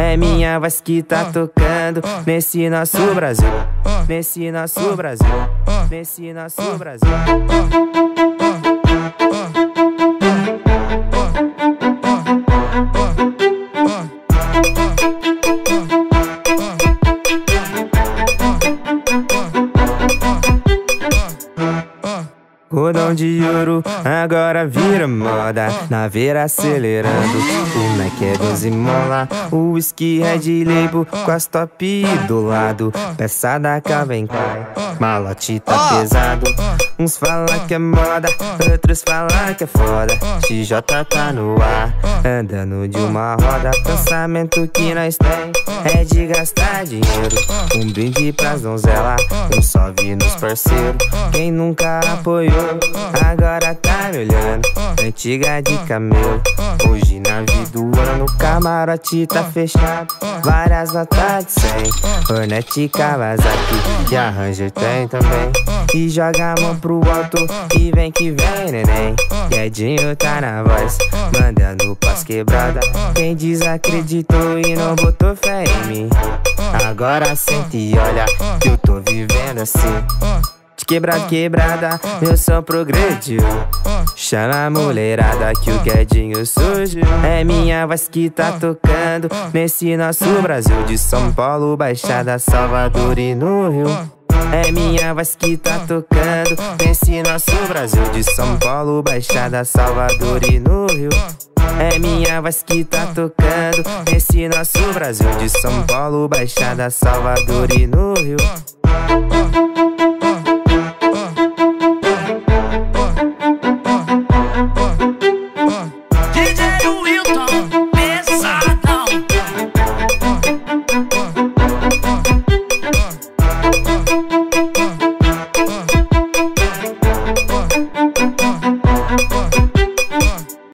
É minha voz que tá tocando nesse nosso Brasil, nesse nosso Brasil, nesse nosso Brasil. Cordão de ouro agora vira moda, naveira acelerando, o Mac é 12 mola, o whisky Red Label com as top do lado, peça da Calvin Klein, malote tá pesado. Uns falam que é moda, outros falam que é foda, XJ tá no ar, andando de uma roda. Pensamento que nós tem é de gastar dinheiro, um brinde pras donzela, um salve nos parceiros. Quem nunca apoiou agora tá me olhando, antiga de camelo, hoje na vida do ano. Camarote tá fechado, várias notas de 100, Hornet, Kawasaki e a Ranger tem também. E joga a mão pro alto e vem que vem, neném. Guedinho tá na voz, mandando pras quebrada. Quem desacreditou e não botou fé em mim, agora sente e olha que eu tô vivendo assim. De quebrada, quebrada, meu som progrediu. Chama a mulherada que o Guedinho surgiu. É minha voz que tá tocando nesse nosso Brasil, de São Paulo, Baixada, Salvador e no Rio. É minha voz que tá tocando nesse nosso Brasil, de São Paulo, Baixada, Salvador e no Rio. É minha voz que tá tocando nesse nosso Brasil, de São Paulo, Baixada, Salvador e no Rio.